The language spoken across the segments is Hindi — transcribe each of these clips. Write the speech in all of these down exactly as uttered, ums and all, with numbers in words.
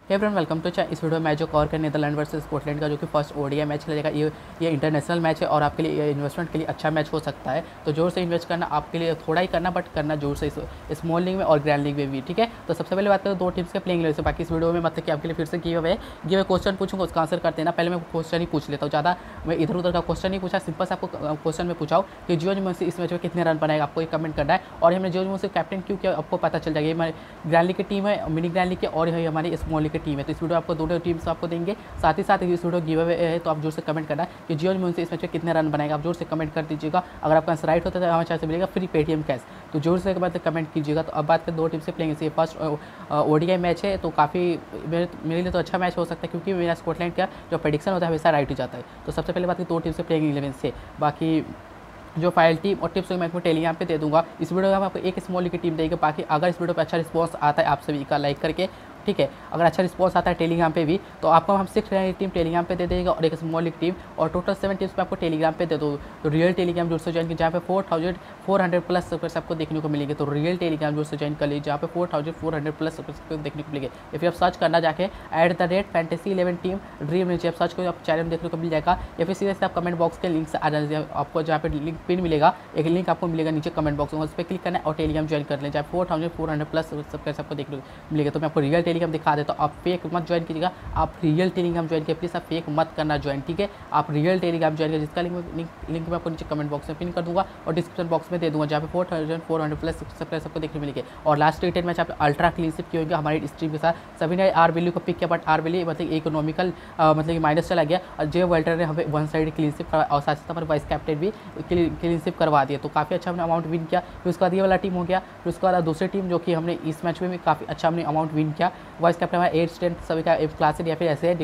हे फ्रेंड, वेलकम टू चाहे। इस वीडियो में मैच जो कवर कर नीदरलैंड वर्सेस स्कॉटलैंड का जो कि फर्स्ट ओडीआई मैच खेलेगा। ये ये इंटरनेशनल मैच है और आपके लिए ये इन्वेस्टमेंट के लिए अच्छा मैच हो सकता है। तो जोर से इन्वेस्ट करना आपके लिए थोड़ा ही करना, बट करना जोर से स्मॉल लीग में और ग्रैंड लीग में भी, ठीक है। तो सबसे पहले बात करें दो टीम्स के प्लेइंग इलेवन से। बाकी इस वीडियो में मतलब कि आपके लिए फिर से गिव अवे गिव क्वेश्चन पूछूंगा, उसका आंसर करते हैं ना। पहले मैं क्वेश्चन ही पूछ लेता हूँ, ज़्यादा मैं इधर उधर का क्वेश्चन नहीं पूछा, सिंपल से आपको क्वेश्चन में पूछाऊँ कि जियो मुंशी इस मैच में कितने रन बनाएगा, आपको एक कमेंट करना है। और हमने जियो मुंशी कैप्टन क्यों किया आपको पता चल जाएगा। ये हमारी ग्रैंड लीग की टीम है, मिनी ग्रैंड लीग की, और ये हमारी स्मॉल लीग की टीम है। तो इस वीडियो आपको दोनों टीम्स आपको देंगे, साथ ही साथ इस वीडियो गिव अवे है। तो आप जोर से कमेंट करना है कि जियो मुंशी इस मैच में कितने रन बनाएगा, आप जोर से कमेंट कर दीजिएगा। अगर आपका आंसर राइट होता है तो हमारे चाहे से मिलेगा फ्री पेटीएम कैश। तो जोर से मतलब कमेंट कीजिएगा। तो अब बात करें दो टीम से प्लेइंग से। फर्स्ट ओडीआई मैच है, तो काफ़ी मेरे मेरे लिए तो अच्छा मैच हो सकता है, क्योंकि मेरा स्कॉटलैंड का जो प्रेडिक्शन होता है हमेशा राइट हो जाता है। तो सबसे पहले बात करें दो टीम से प्लेइंग इलेवन से। बाकी जो फाइल टीम और टिप्स मैं आपको टेलीग्राम पे दे दूंगा। इस वीडियो में हम आपको एक स्मॉल लीग की टीम देंगे। बाकी अगर इस वीडियो पे अच्छा रिस्पांस आता है आप सभी का लाइक करके, ठीक है, अगर अच्छा रिस्पांस आता है टेलीग्राम पे भी, तो आपको हम सिक्स टीम टेलीग्राम पे दे देंगे और एक स्मॉल लीग टीम, और टोटल सेवन टीम्स पे आपको टेलीग्राम पे दे दो। तो रियल टेलीग्राम जोर से ज्वाइन की, जहाँ पे four thousand four hundred plus सबसे आपको देखने को मिलेंगे। तो रियल टेलीग्राम जोर से ज्वाइन कर लीजिए, जहाँ पे four thousand four hundred plus सबसे देखने को मिलेंगे। या फिर आप सर्च करना जाके at the rate fantasy eleven team dream नीचे आप सर्च करो, आप चैनल देखने को मिल जाएगा। या फिर सीधे से आप कमेंट बॉक्स के लिंक से आ जाए, आपको जहाँ पे लिंक पिन मिलेगा, एक लिंक आपको मिलेगा नीचे कमेंट बॉक्स में, उस पर क्लिक करना है और टेलीग्राम ज्वाइन कर लें। चाहे four thousand four hundred plus सबके सबको देखने को मिलेगा। तो मैं आपको रियल टेलीग्राम दिखा देता हूँ, आप फेक मत ज्वाइन कीजिएगा, आप रियल टेलीग्राम ज्वाइन कीजिए प्लीज़, आप फेक मत करना ज्वाइन, ठीक है। आप रियल टेलीग्राम ज्वाइन कीजिए, जिसका लिंक लिंक लिंक मैं आपको नीचे कमेंट बॉक्स में पिन कर दूंगा और डिस्क्रिप्शन बॉक्स में दे दूंगा, जहाँ पे four thousand four hundred plus सबके सबको देखने मिलेंगे। और लास्ट टेन मैच आप अल्ट्रा क्लीनशिप किए होंगे हमारी स्ट्रीम के साथ। सभी ने आर वैल्यू को पिक किया, बट आर वैल्यू मतलब इकोनॉमिकल मतलब माइनस चला गया, और जे वेल्टर ने हमें वन साइड क्लीनशिप करवा और साथ साथ हमारे वाइस कैप्टन भी क्लीनशिप करवा दिया। तो काफ़ी अच्छा हमने अमाउंट विन किया। फिर उसके बाद ये वाला टीम हो गया। फिर उसके बाद दूसरी टीम जो कि हमने इस मैच में भी काफ़ी अच्छा हमने अमाउंट विन किया। वाइस कैप्टन हमारा एट स्ट्रेंथ सभी का क्लास या फिर ऐसे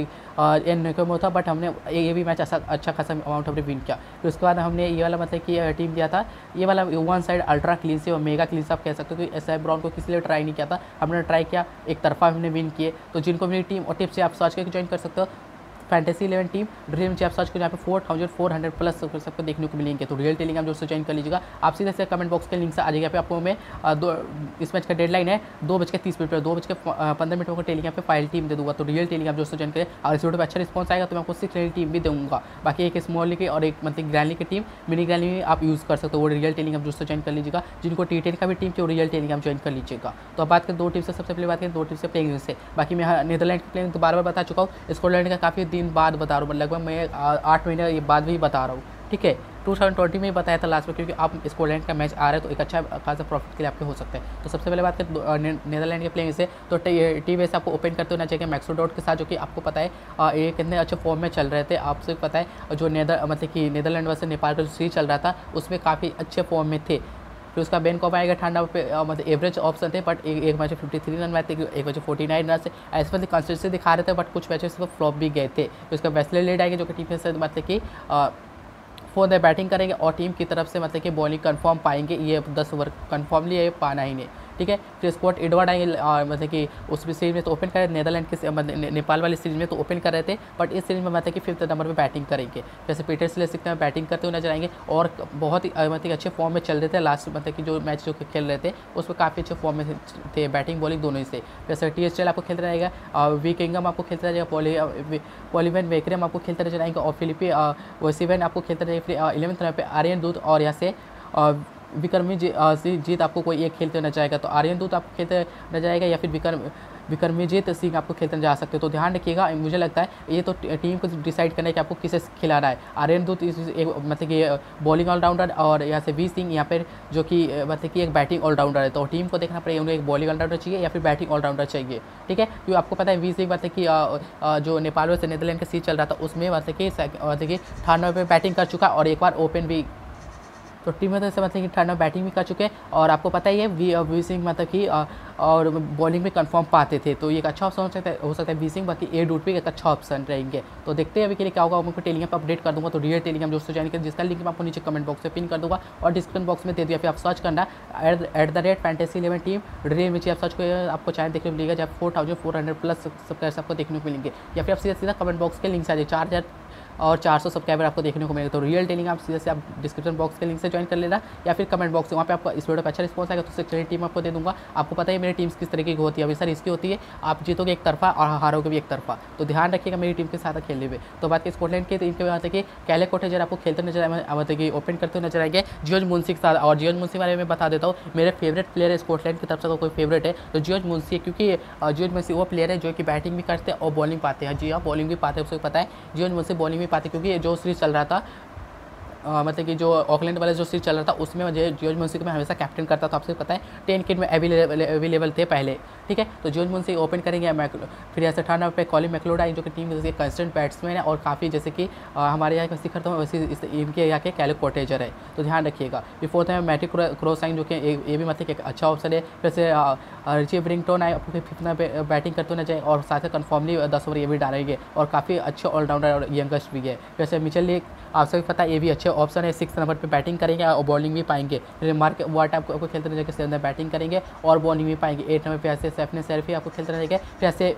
एन में था, बट हमने ये भी मैच ऐसा अच्छा खासा अमाउंट हमने विन किया। फिर उसके बाद हमने ये वाला मतलब कि टीम दिया था, ये वाला वन साइड अल्ट्रा क्लीन से और मेगा क्लीन से आप कह सकते हो, कि एस आई ब्राउन को किसी लिए ट्राई नहीं किया था, हमने ट्राई किया, एक तरफा हमने विन किए। तो जिनको मेरी टीम और टिप्स से आप सर्च करके ज्वाइन कर सकते हो, फैंटेसी इलेवन टीम ड्रीम से आप सर्च करो, यहाँ पे four thousand four hundred plus सबको देखने को मिलेंगे। तो रियल टेलीग्राम जो से ज्वाइन कर लीजिएगा। आप सीधे से कमेंट बॉक्स के लिंक से आ जाएगा। पे आपको मैं दो इस मैच का डेडलाइन है दो बज के तीस मिनट पर, दो बज के पंद्रह मिनट को टेलीग्राम पे फाइल टीम दे दूँगा। तो रियल टेलीग्राम जो से ज्वाइन करें, और इस वीडियो पर अच्छा रिस्पॉन्स आएगा तो मैं आपको सिक्स रियल टीम भी दूँगा। बाकी एक स्मॉल लीग और एक मतलब ग्रैंड लीग की टीम, मिनी ग्रैंड लीग आप यूज़ कर सकते हो। वो रियल टेलीग्राम जो से ज्वाइन कर लीजिएगा। जिनको टी टेन का भी टीम चाहिए रियल टेलीग्राम ज्वाइन कर लीजिएगा। तो अब बात करें दो टीम से, सबसे पहले बात करें दो टीम से प्लेइंग से। बाकी मैं नीदरलैंड की प्लेइंग तो बार बार बता चुका हूँ, स्कॉटलैंड का काफ़ी दिन बाद बता रहा हूँ, लगभग मैं आठ महीने ये बाद भी बता रहा हूँ, ठीक है। टू थाउजेंड ट्वेंटी में ही बताया था लास्ट में, क्योंकि आप स्कॉटलैंड का मैच आ रहा है तो एक अच्छा खासा प्रॉफिट के लिए आपके हो सकते हैं। तो सबसे पहले बात करें नीदरलैंड के प्लेइंग से, तो टी वे से आपको ओपन करते होना चाहिए मैक्सोडॉट के साथ, जो कि आपको पता है ये कितने अच्छे फॉर्म में चल रहे थे। आपसे पता है जो नेदर मतलब कि नीदरलैंड वर्सेस नेपाल का जो सीरीज चल रहा था उसमें काफ़ी अच्छे फॉर्म में थे। फिर उसका बैन कब आएगा ठंडा पे मतलब एवरेज ऑप्शन थे, बट एक एक मैच में फिफ्टी थ्री रन थे, एक मैच में फोर्टी नाइन रन से ऐसे मतलब कंसिस्टेंसी दिखा रहे थे, बट कुछ मैचेस को फ्लॉप भी गए थे। फिर उसका वेस्ले लेड आएगा, जो कि टीम से मतलब कि फोर द बैटिंग करेंगे और टीम की तरफ से मतलब कि बॉलिंग कंफर्म पाएंगे, ये दस ओवर कंफर्मली ये पाना ही नहीं, ठीक है। फिर स्कॉट एडवर्ड आएंगे मतलब कि उस सीरीज में तो ओपन कर नीदरलैंड के मतलब नेपाल वाली सीरीज में तो ओपन कर रहे थे, बट इस सीरीज में मतलब कि फिफ्थ नंबर पे बैटिंग करेंगे। जैसे पीटर्स ले सकते हैं बैटिंग करते हुए नजर आएंगे, और बहुत ही मतलब अच्छे फॉर्म में चल रहे थे। लास्ट मतलब कि जो मैच जो खेल रहे थे उसमें काफ़ी अच्छे फॉर्म में थे, बैटिंग बॉलिंग दोनों ही से। जैसे टी एस एल आपको खेलते रहेगा, वी किंगम आपको खेलता रहेगा, पॉली पॉलीवेन वेक्रम आपको खेलते रह जाएंगे, और फिलिपी वसीवेन आपको खेलते रहेगा। फिर इलेवंथ नंबर पर आर्यन दूत और यहाँ से विक्रमी जीत आपको कोई एक खेलते न जाएगा। तो आर्यन दूत आपको खेलते न जाएगा, या फिर विक्रम विक्रमीजीत सिंह आपको खेलते जा सकते हो। तो ध्यान रखिएगा, मुझे लगता है ये तो टीम को डिसाइड करना है कि आपको किसे खिलाना है। आर्यन दूत एक मतलब कि बॉलिंग ऑलराउंडर, और यहाँ से वी सिंह यहाँ पर जो कि मतलब कि एक बैटिंग ऑलराउंडर है। तो टीम को देखना पड़ेगा उन्हें एक बॉलिंग ऑलराउंडर चाहिए या फिर बैटिंग ऑलराउंडर चाहिए, ठीक है। क्योंकि आपको पता है वी सिंह मतलब कि जो नेपाल से नीदरलैंड का सीरीज चल रहा था उसमें मतलब कि मतलब कि थर्ड नंबर पर बैटिंग कर चुका और एक बार ओपन भी, तो टीम में से मतलब कि ठंडा बैटिंग भी कर चुके हैं। और आपको पता ही है वी वी सिंह मतलब कि और बॉलिंग में कंफर्म पाते थे, तो ये एक अच्छा ऑप्शन हो सकता है हो सकता है वी सिंह। बाकी ए डूट भी एक अच्छा ऑप्शन रहेंगे। तो देखते हैं अभी के लिए क्या होगा, मैं आपको टेलीग्राम पर अपडेट कर दूंगा। तो रियल टेलीग्राम दोस्तों ज्वाइन करें, जिसका लिंक मैं आपको नीचे कमेंट बॉक्स में पिन कर दूंगा और डिस्क्रिप्शन बॉक्स में दे दिया। फिर आप सर्च करना at the rate fantasy eleven team dream में आप सर्च करें, आपको चैनल देखने को मिलेगा, जब four thousand four hundred plus सबका आपको देखने को मिलेंगे। या फिर आप सीधा सीधा कमेंट बॉक्स के लिंक से आ जाए, चार हज़ार और चार सौ सब्सक्राइबर आपको देखने को मिलेगा। तो रियल टेलिंग आप सीधे से आप डिस्क्रिप्शन बॉक्स के लिंक से ज्वाइन कर लेना या फिर कमेंट बॉक्स से, वहाँ पे आपको इस वीडियो पर अच्छा रिस्पॉन्स आएगा तो उससे टीम आपको दे दूँगा। आपको पता है मेरी टीम्स किस तरीके की होती है, हमेशा इसकी होती है, आप जीतोगे एक तरफा और हारोगे भी एक तरफा, तो ध्यान रखिएगा मेरी टीम के साथ खेलने में। तो बात की स्कॉटलैंड की टीम के बात है कि कैले कोटेजर आपको खेलते नजर मतलब कि ओपन करते हुए नजर आएंगे जियोज मुंशी के साथ। और जियोज मुंशी बारे में बता देता हूँ, मेरे फेवरेट प्लेयर है स्कॉटलैंड की तरफ से, कोई फेवरेट है तो जियोज मुंशी है, क्योंकि जियोज मुंशी वो प्लेयर है जो कि बैटिंग भी करते हैं और बॉलिंग पाते हैं। जी हाँ, बॉलिंग भी पाते हैं, उसको पता है जियोज मुंशी बॉलिंग भी पाते, क्योंकि जो सीरीज चल रहा था आ, मतलब कि जो ऑकलैंड वाला जो सीरीज चल रहा था उसमें मुझे जियोज मुंशी को मैं हमेशा कैप्टन करता था, आपसे पता है टेन किट में अवेलेबल थे पहले, ठीक है। तो जियोज मुंशी ओपन करेंगे, फिर ऐसे थर्ड नंबर पे कॉलिन मैक्लोडाइन जो कि टीम के कंस्टेंट बैट्समैन है और काफ़ी जैसे कि आ, हमारे यहाँ का शिखर था वैसे इस इनके यहाँ के कैले कोटेजर है, तो ध्यान रखिएगा। फिर फोर्थ है मैटिक क्रॉसाइन जो कि ये भी मतलब एक अच्छा ऑप्शन है। फिर से रिची ब्रिंगटन आए आपको फिफ्थ में बैटिंग करते हुए न जाए और साथ ही कन्फर्मली दस ओवर ये भी डालेंगे और काफ़ी अच्छे ऑलराउंडर और यंगस्ट भी है। वैसे मिचेल लीग आपसे भी पता है ये भी अच्छे ऑप्शन है, सिक्स नंबर पे बैटिंग करेंगे और बॉलिंग भी पाएंगे। फिर मार्क वाट आपको आपको खेलते रहेंगे, सेवन नंबर बैटिंग करेंगे और बॉलिंग भी पाएंगे। एट नंबर पे ऐसे सैफने सेल्फी आपको खेलते रहेंगे। फिर ऐसे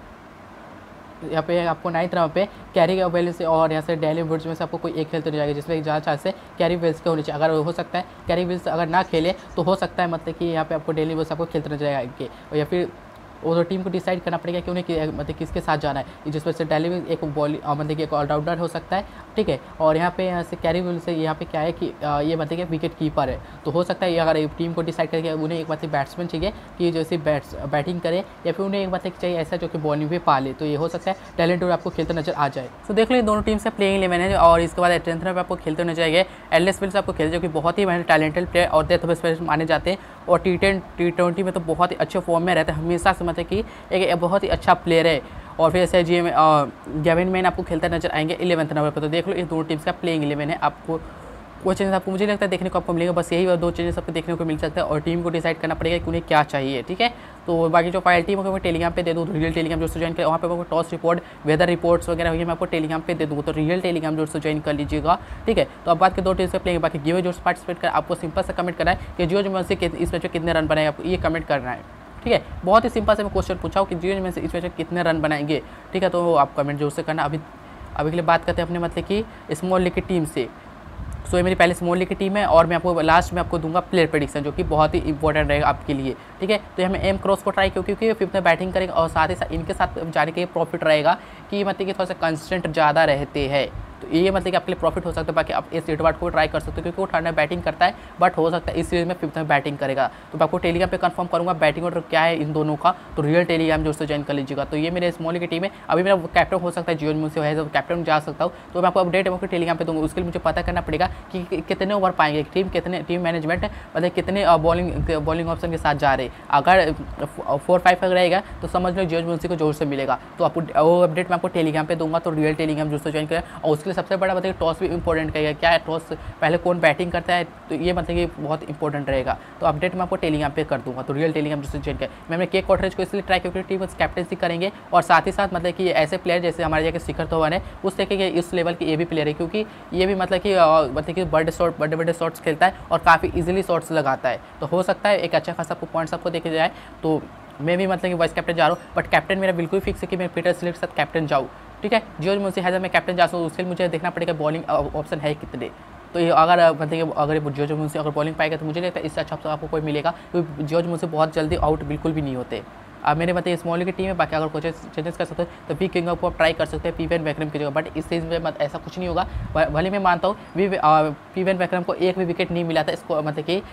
यहाँ पे आपको नाइन्थ नंबर पे कैरी वेल्स से और यहाँ से डेली वुड्स में से आपको कोई एक खेलते नहीं जाएगा, जिसमें ज़्यादा चांस से कैरी वेल्स के होने चाहिए। अगर हो सकता है कैरी वेल्स अगर ना खेले तो हो सकता है मतलब कि यहाँ पे आपको डेली वेल्स आपको खेलते नहीं जाएंगे, और या फिर वो तो टीम को डिसाइड करना पड़ेगा कि उन्हें कि, मतलब किसके साथ जाना है, जिसमें से डेली विल्स एक बॉल मतलब कि एक ऑलराउंडर हो सकता है, ठीक है। और यहाँ पे यहाँ से कैरी विल्स से यहाँ पे क्या है कि ये मतलब कि विकेट कीपर है, तो हो सकता है अगर टीम को डिसाइड करके उन्हें एक मतलब बैट्समैन चाहिए कि जैसे बैट्स बैटिंग करे या फिर उन्हें एक मतलब चाहिए ऐसा जो कि बॉलिंग भी पा ले, तो ये हो सकता है टैलेंट आपको खेलते नजर आ जाए। तो देख लो दोनों टीम से प्लेइंग इलेवन है और इसके बाद टेंथ नंबर पर आपको खेलते नजर आएंगे एलिस विल्स आपको खेलते, जो कि बहुत ही टैलेंटेड प्लेयर और डेथ स्पेशलिस्ट माने जाते हैं और टी टेन टी ट्वेंटी में तो बहुत ही अच्छे फॉर्म में रहते हैं हमेशा से, मतलब कि एक बहुत ही अच्छा प्लेयर है। और फिर ऐसे जी में गेविन मैन आपको खेलता नजर आएंगे इलेवंथ नंबर पर। तो देख लो इन दोनों टीम्स का प्लेइंग इलेवन है, आपको वो चेंजेस आपको मुझे लगता है देखने को आपको मिलेगा, बस यही दो चेंजेस आपको देखने को मिल सकता है और टीम को डिसाइड करना पड़ेगा कि उन्हें क्या चाहिए, ठीक है। तो बाकी जो फाइल टीम को मैं टेलीग्राम पे दे दूँ, रियल टेलीग्राम जो ज्वाइन करें वहाँ पे आपको टॉस रिपोर्ट वेदर रिपोर्ट्स वगैरह हुई मैं आपको टेलीग्राम पे दे दूँगा, तो रियल टेलीग्राम जो ज्वाइन कर लीजिएगा, ठीक है। तो अब बात के दो टीम्स पे प्लेंगे, बाकी गिव जो पार्टिसिपेट कर आपको सिंपल से कमेंट करना है कि जियो में से इस मैच में कितने रन बनाएगा, आपको ये कमेंट करना है, ठीक है। बहुत ही सिंपल से मैं क्वेश्चन पूछा हूँ कि जियो में से इस मैच में कितने रन बनाएंगे, ठीक है। तो आप कमेंट जरूर से करना। अभी अभी के लिए बात करते हैं अपने मतलब कि स्मॉल लीग की टीम से। सो ये मेरी पहले स्मॉल लीग की टीम है और मैं आपको लास्ट में आपको दूंगा प्लेयर प्रेडिक्शन, जो कि बहुत ही इंपॉर्टेंट रहेगा आपके लिए, ठीक है। तो हमें एम क्रॉस को ट्राई क्योंकि क्योंकि फिफ्थ में बैटिंग करेंगे और साथ ही साथ इनके साथ जाने के प्रॉफिट रहेगा कि मतलब कि थोड़ा सा कंस्टेंट ज़्यादा रहते हैं, तो ये मतलब कि आपके लिए प्रॉफिट हो सकता है। बाकी आप इस एडवर्ड को ट्राई कर सकते हो क्योंकि वो थर्ड में बैटिंग करता है, बट हो सकता है इस सीरीज में फिफ्थ में बैटिंग करेगा। तो मैं आपको टेलीग्राम पे कंफर्म करूंगा बैटिंग ऑर्डर क्या है इन दोनों का, तो रियल टेलीग्राम जो से ज्वाइन कर लीजिएगा। तो ये मेरे स्मॉल की टीम है, अभी मेरा कैप्टन हो सकता है जियो मुझसे है तो कैप्टन जा सकता हूँ, तो मैं आपको अपडेट आपको टेलीग्राम पे दूंगा। उसके लिए मुझे पता करना पड़ेगा कि कितने ओवर पाएंगे टीम, कितने टीम मैनेजमेंट मतलब कितने बॉलिंग बॉलिंग ऑप्शन के साथ जा रहे। अगर फोर फाइव अगर रहेगा तो समझ लो जियो मुंशी को जोर से मिलेगा, तो आपको वो अपडेट मैं आपको टेलीग्राम पे दूंगा। तो रियल टेलीग्राम जो से ज्वाइन करें और उसके लिए सबसे बड़ा मतलब टॉस भी इंपॉर्टेंट रहेगा, क्या है टॉस पहले कौन बैटिंग करता है, तो ये मतलब कि बहुत इंपॉर्टेंट रहेगा। तो अपडेट मैं आपको टेलीग्राम पे कर दूंगा। तो रियल टेलीग्राम जिससे ज्वाइन करें, मैं अपने केक कॉटरेज को इसलिए ट्राई क्योंकि टीम कैप्टनसी करेंगे और साथ ही साथ मतलब कि ऐसे प्लेयर जैसे हमारे जगह शिखर धवन है उस तरीके के इस लेवल के ये भी प्लेयर है, क्योंकि ये भी मतलब कि मतलब कि बड़े शॉट बड़े बड़े शॉट्स खेलता है और काफ़ी ईजिली शॉट्स लगाता है, तो हो सकता है एक अच्छा खासा पॉइंट्स आपको देखे जाए। तो मैं भी मतलब कि वाइस कैप्टन जा रहा हूँ, बट कैप्टन मेरा बिल्कुल फिक्स है कि मैं पीटर सिलेक्ट के साथ कैप्टन जाऊँ, ठीक है। जियो मुंशी हैदर मैं कैप्टन जा सकूँ, उसके लिए मुझे देखना पड़ेगा बॉलिंग ऑप्शन है कितने। तो ये अगर मतलब कि अगर जियो मुंशी अगर बॉलिंग पाएगा तो मुझे लगता है इससे अच्छा ऑप्शन आपको कोई मिलेगा, क्योंकि जियो मुंशी बहुत जल्दी आउट बिल्कुल भी नहीं होते। अब मेरे मतलब स्मॉल की टीम है, बाकी अगर कोई चेंजेस कर सकते हो तो वी किंग को आप ट्राई कर सकते हैं पीवन वैक्रम की जगह, बट इस सीरीज में मत ऐसा कुछ नहीं होगा। भले मैं मानता हूँ वी पीवन वैक्रम को एक भी विकेट नहीं मिला था, इसको मतलब कि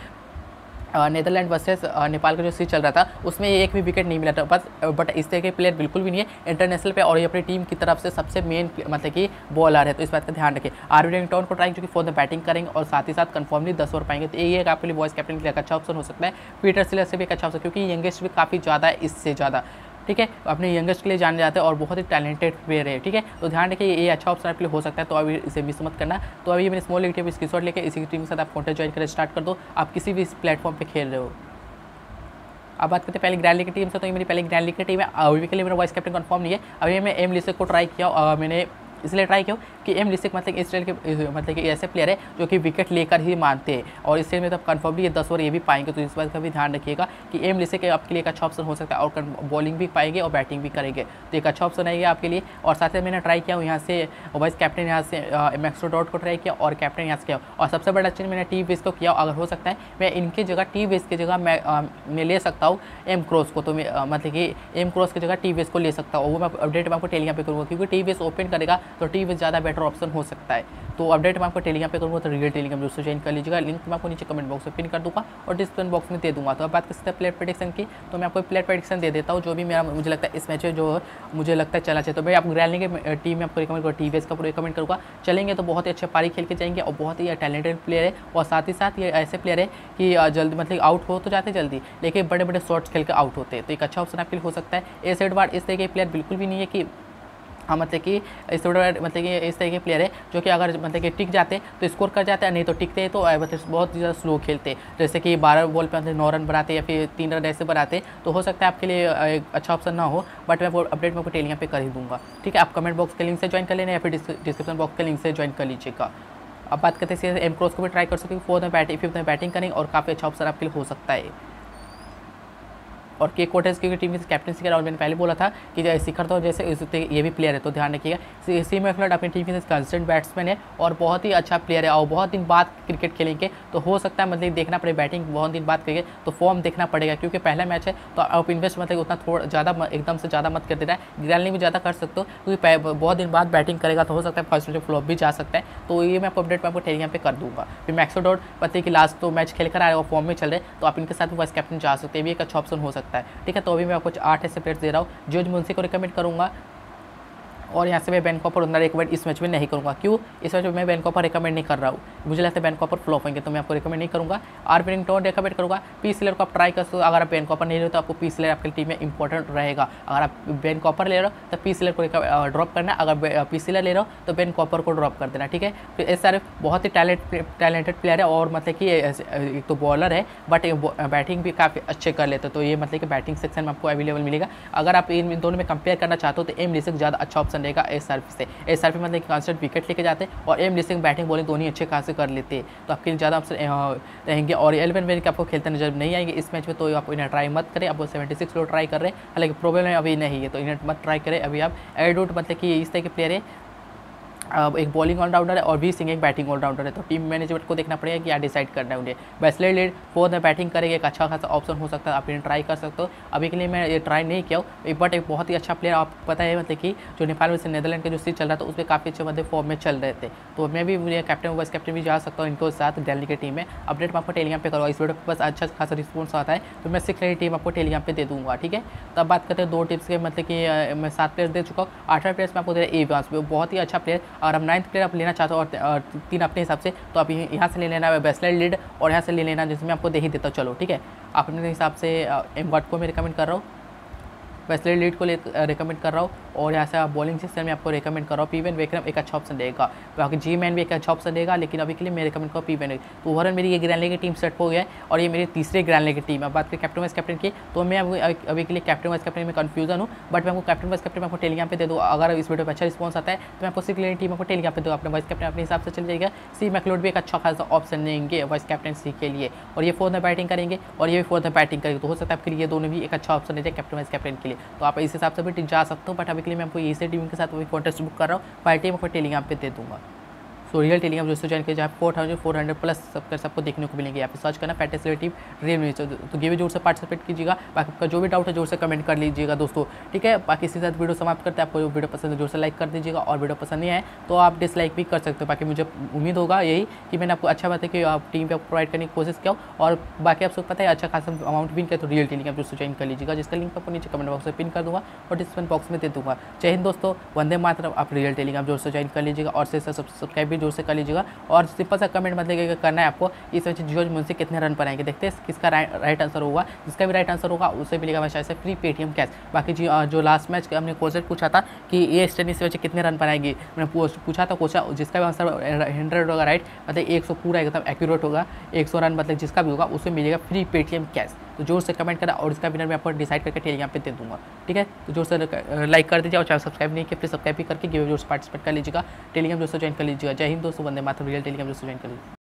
नेदरलैंड वर्सेस नेपाल का जो सीरीज चल रहा था उसमें एक भी विकेट नहीं मिला था, बस बट इस तरह के प्लेयर बिल्कुल भी नहीं है इंटरनेशनल पे और ये अपनी टीम की तरफ से सबसे मेन मतलब कि बॉलर है, तो इस बात का ध्यान रखें। आरवी रिंगटन को ट्राई जो कि फोर्थ बैटिंग करेंगे और साथ ही साथ कन्फर्मली दस ओवर पाएंगे, तो ये आपके लिए वॉइस कैप्टन के लिए एक अच्छा ऑप्शन हो सकता है। पीटर सिलर से भी एक अच्छा ऑप्शन, क्योंकि यंगेस्ट भी काफ़ी ज़्यादा है इससे ज़्यादा, ठीक है। अपने यंगेस्ट के लिए जाने जाते हैं और बहुत ही टैलेंटेड प्लेयर है, ठीक है। तो ध्यान रखिए ये अच्छा ऑप्शन आपके लिए हो सकता है, तो अभी इसे मिस मत करना। तो अभी मेरे स्मॉल लीग टीम स्क्रीनशॉट लेके इसी टीम के साथ आप कॉन्टेस्ट ज्वाइन कर स्टार्ट कर दो, आप किसी भी प्लेटफॉर्म पे खेल रहे हो। अब बात करते हैं पहले ग्रैंड लीग की टीम से, तो ये मेरी पहले ग्रैंड लीग की टीम है, अभी के लिए मेरा वाइस कैप्टन कंफर्म नहीं है। अभी मैं एम लिसे को ट्राई किया और मैंने इसलिए ट्राई क्यों कि एम लिसिक मतलब इस तरह के मतलब कि ऐसे प्लेयर है जो कि विकेट लेकर ही मानते हैं, और इससे में तब कन्फर्मली ये दस ओवर ये भी पाएंगे। तो इस बात का भी ध्यान रखिएगा कि एम लिसिक आपके लिए एक अच्छा ऑप्शन हो सकता है, और बॉलिंग भी पाएंगे और बैटिंग भी करेंगे, तो एक अच्छा ऑप्शन रहेगा आपके लिए। और साथ ही मैंने ट्राई किया हूँ यहाँ से वाइस कैप्टन यहाँ से मैक्सवेल डॉट को ट्राई किया, और कैप्टन यहाँ से किया, और सबसे बड़ा चीज़ मैंने टी बेस को किया। अगर हो सकता है मैं इनकी जगह टी बेस की जगह मैं मैं ले सकता हूँ एम क्रॉस को, तो मैं मतलब कि एम क्रॉस की जगह टी बेस को ले सकता हूँ। वो मैं अपडेट मैं आपको टेलीग्राम पे करूँगा, क्योंकि टी बेस ओपन करेगा तो टी बेस ज़्यादा बेटर ऑप्शन हो सकता है। तो अपडेट मैं आपको टेलीग्राम पे करूँगा, तो रियल टेलीग्राम दोस्तों ज्वाइन कर लीजिएगा। लिंक मैं आपको नीचे कमेंट बॉक्स में पिन कर दूँगा और डिस्क्रिप्शन बॉक्स में दे दूँगा। तो अब बात कर सकते हैं प्लेयर प्रेडिक्शन की, तो मैं आपको प्लेयर प्रेडिक्शन दे देता हूँ जो भी मेरा मुझे लगता है इस मैच में जो मुझे लगता है चला चाहिए। तो भाई आप ग्रैंड के टीम में आपको रिकमेंड करूँगा, टी बेस का पूरा रिकमेंड करूँगा। चलेंगे तो बहुत ही अच्छे पारी खेल के जाएंगे, और बहुत ही टैलेंटेड प्लेयर है, और साथ ही साथ ये ऐसे प्लेयर है कि जल्दी मतलब आउट हो तो जाते जल्दी, लेकिन बड़े बड़े शॉट्स खेल के आउट होते हैं। तो एक अच्छा ऑप्शन आपके लिए हो सकता है। एस एडवार्ड इस तरह के प्लेयर बिल्कुल भी नहीं है कि हाँ मतलब कि इस मतलब कि इस तरह के प्लेयर है जो कि अगर मतलब कि टिक जाते तो स्कोर कर जाते हैं, नहीं तो टिकते हैं तो मतलब बहुत ज़्यादा स्लो खेलते, जैसे कि बारह बॉल पे मतलब नौ रन बनाते या फिर तीन रन ऐसे बनाते, तो हो सकता है आपके लिए एक अच्छा ऑप्शन ना हो, बट मैं वो अपडेट में टेलीग्राम पे कर ही दूंगा। ठीक है, आप कमेंट बॉक्स के लिंक से ज्वाइन कर लेना या फिर डिस्क्रिप्शन बॉक्स के लिंक से ज्वाइन कर लीजिएगा। अब बात करते हैं एम क्रॉस को भी ट्राई कर सकते हैं, फोर्थ में बैटिंग फिफ्थ में बैटिंग करेंगे, और काफ़ी अच्छा ऑप्शन आपके लिए हो सकता है। और के कोटेस की टीम की कैप्टनसी का, और मैंने पहले बोला था कि शिखर तो जैसे ये भी प्लेयर है, तो ध्यान रखिएगा। सी मैकलॉड अपनी टीम के कंस्टेंट बैट्समैन है और बहुत ही अच्छा प्लेयर है, और बहुत दिन बाद क्रिकेट खेलेंगे, तो हो सकता है मतलब देखना पड़े बैटिंग बहुत दिन बाद करेंगे, तो फॉर्म देखना पड़ेगा, क्योंकि पहला मैच है तो आप इन्वेस्ट मतलब उतना थोड़ा ज़्यादा एकदम से ज़्यादा मत कर देना है। ग्रैंडली भी ज़्यादा कर सकते हो, क्योंकि बहुत दिन बाद बैटिंग करेगा, तो हो सकता है फर्स्ट मैच फ्लॉप भी जा सकता है। तो ये मैं आपको अपडेट मैं आपको टेलीग्राम पे कर दूँगा। फिर मैक्सवेल डॉट पता कि लास्ट तो मैच खेल कर आए और फॉर्म में चल रहे, तो आप इनके साथ वाइस कैप्टन जा सकते हैं, भी एक अच्छा ऑप्शन हो सकता है। ठीक है, तो अभी मैं आपको आठ ऐसे प्लेयर्स दे रहा हूँ। जॉर्ज मुंशी को रिकमेंड करूँगा, और यहाँ से मैं बेन कॉपर उतना रिकमेंड इस मैच में नहीं करूँगा। क्यों? इस मैच में मैं बेन कॉपर रिकमेंड नहीं कर रहा हूँ, मुझे लगता है बेन कॉपर फ्लॉप होंगे, तो मैं आपको रिकमेंड नहीं करूँगा। आर विलिंगटन रिकमेंड करूँगा। पी सिलर को आप ट्राई कर सकते हो, अगर आप बेन कॉपर नहीं रहे तो आपको पी सिलर आपकी टीम में इंपॉर्टेंट रहेगा। अगर आप बेन कॉपर ले रहे हो तो पी सिलर को ड्रॉप करना, अगर पी सिलर ले रहे हो तो बेन कॉपर को ड्रॉप कर देना। ठीक है, तो ये सारे बहुत ही टैलेंट टैलेंटेड प्लेयर है, और मतलब कि एक तो बॉलर है बट बैटिंग भी काफ़ी अच्छे कर लेते, तो ये मतलब कि बैटिंग सेक्शन में आपको अवेलेबल मिलेगा। अगर आप इन दोनों में कंपेयर करना चाहते हो तो एम लिसिक ज़्यादा अच्छा ऑप्शन रहेगा एस आर पी से। एस आर पी मतलब कांस्टेंट विकेट लेके जाते हैं, और एम लिसिक बैटिंग बॉलिंग दोनों अच्छे खासे कर लेते हैं, तो आपके लिए ज़्यादा ऑप्शन रहेंगे। और एलेवन वेन के आपको खेलते नजर नहीं आएंगे इस मैच में, तो आप इन्हें ट्राई मत करें। आप सेवेंटी सिक्स लोग ट्राई कर रहे हैं, हालांकि प्रॉब्लम है अभी नहीं है, तो इन्हें मत ट्राई करें अभी आप। एडवुड मतलब कि इस तरह के प्लेयर है, एक बॉलिंग ऑलराउंडर है और भी सिंह एक बैटिंग ऑलराउंडर है, तो टीम मैनेजमेंट को देखना पड़ेगा कि क्या डिसाइड करना है उन्हें। वेस्ले लीड फोर्थ में बैटिंग करेंगे, एक अच्छा खासा ऑप्शन हो सकता है, आप इन्हें ट्राई कर सकते हो। अभी के लिए मैं ये ट्राई नहीं किया हूँ, बट एक बहुत ही अच्छा प्लेयर आपको पता है मतलब कि जो नेपाल में से नीदरलैंड के जो सीट चल रहा था उसमें काफ़ी अच्छे मतलब फॉर्म में चल रहे थे, तो मैं भी मुझे कैप्टन वाइस कैप्टन भी जा सकता हूँ इनको साथ दिल्ली की टीम में। अपडेट मैं आपको टेलीग्राम पे करूँगा, इस वीडियो पर बस अच्छा खासा रिस्पॉन्स आता है तो मैं सिक्स टीम आपको टेलीग्राम पे दे दूँगा। ठीक है, तब बात करते हैं दो टिप्स के, मतलब कि मैं सात प्लेयर दे चुका हूँ, आठवें प्लेयर्स में आपको दे रहा है एवांस, बहुत ही अच्छा प्लेयर। और हम नाइन्थ प्लेयर आप लेना चाहते हो और तीन अपने हिसाब से, तो आप यहाँ से ले लेना वेस्ले लीड, और यहाँ से ले लेना जिसमें आपको दे ही देता हूँ। चलो ठीक है, अपने हिसाब से एम गॉड को मैं रिकमेंड कर रहा हूँ, वेस्ले लीड को रिकमेंड कर रहा हूँ, और यहाँ से आप बॉलिंग सिस्टम में आपको रिकमेंड कर रहा हूँ पीवन विक्रम एक अच्छा ऑप्शन देगा, बाकी जी मैन भी एक अच्छा ऑप्शन देगा, लेकिन अभी के लिए मैं रिकमेंड करूँ पीवन। तो ओवरऑल मेरी ये ग्रैंड लीग की टीम सेट हो गया है, और ये मेरी तीसरे ग्रैंड लीग की टीम है। बात करें कैप्टन वाइस कैप्टन की, तो मैं अभी के लिए कैप्टन वाइस कैप्टन में कन्फ्यूजन हूँ, बट मैं आपको कैप्टन वाइस कैप्टन आपको टेलीग्राम पे दे दूँ। अगर इस वीडियो पर अच्छा रिस्पॉन्स आता है तो मैं आपको सिक्स टीम आपको टेलीग्राम पे दूँ, अपने वाइस कैप्टन अपने हिसाब से चल जाएगा। सी मैकलोड भी एक अच्छा खासा ऑप्शन लेंगे वाइस कैप्टन सी के लिए, और ये फोर्थ में बैटिंग करेंगे और ये भी फोर्थ में बैटिंग करेंगे, तो हो सकता है आपके लिए दोनों भी एक अच्छा ऑप्शन है कैप्टन वाइस कैप्टन के लिए, तो आप इस हिसाब से भी जा सकते हो। बट अभी के लिए मैं आपको इसी टीम के साथ वही कॉन्टेस्ट बुक कर रहा हूँ, फाइव टीम आपको टेलीग्राम पे दे दूँगा। सो रियल टेलीग्राम दोस्तों ज्वाइन किया, जहाँ four thousand four hundred plus सबका सबको देखने को मिलेंगे। यहाँ पे सर्च करना फैंटेसी टीम रियल न्यूज, तो ये भी जोर से पार्टिसिपेट कीजिएगा। बाकी आपका जो भी डाउट है जोर से कमेंट कर लीजिएगा दोस्तों। ठीक है, बाकी इसी साथ वीडियो समाप्त करते हैं। आपको वीडियो पसंद है जोर से लाइक कर दीजिएगा, और वीडियो पसंद नहीं आए तो आप डिसलाइक भी कर सकते हो। बाकी मुझे उम्मीद होगा यही कि मैंने आपको अच्छा बात है कि आप टीम पे प्रोवाइड करने की कोशिश किया, और बाकी आपको पता है अच्छा खासा अमाउंट विन किया, तो रियल टेलीग्राम दोस्तों ज्वाइन कर लीजिएगा, जिसका लिंक आपको नीचे कमेंट बॉक्स में पिन कर दूँगा और डिस्क्रिप्शन बॉक्स में दे दूँगा। जय हिंद दोस्तों, वंदे मातरम। आप रियल टेलीग्राम जोर से ज्वाइन कर लीजिएगा, और से सब्सक्राइब भी जोर से कर लीजिएगा, और सिंपल सा कमेंट मतलब करना है आपको इस वजह जॉर्ज मुंशी कितने रन बनाएंगे। देखते हैं किसका राइट आंसर होगा, जिसका भी राइट आंसर होगा उसे मिलेगा हमेशा से फ्री पेटीएम कैश। बाकी जी जो लास्ट मैच हमने क्वेश्चन पूछा था कि ये स्टेन इस वजह कितने रन बनाएगी, मैंने पूछा था क्वेश्चन, जिसका भी आंसर हंड्रेड होगा राइट, मतलब एक सौ पूरा एकदम एक्यूरेट होगा, एक सौ रन मतलब जिसका भी होगा उसे मिलेगा फ्री पेटीएम कैश। तो जोर से कमेंट करना और इसका विनर मैं आपको डिसाइड करके टेलीग्राम पे दे दूँगा। ठीक है, तो जोर से लाइक कर दीजिए और चैनल सब्सक्राइब नहीं किया प्लीज सब्सक्राइब भी करके गिव जोर से पार्टिसिपेट कर लीजिएगा, टेलीग्राम दोस्तों ज्वाइन कर लीजिएगा। जय हिंद दोस्तों, वंदे मातरम, रियल टेलीग्राम दोस्तों ज्वाइन कर लीजिए।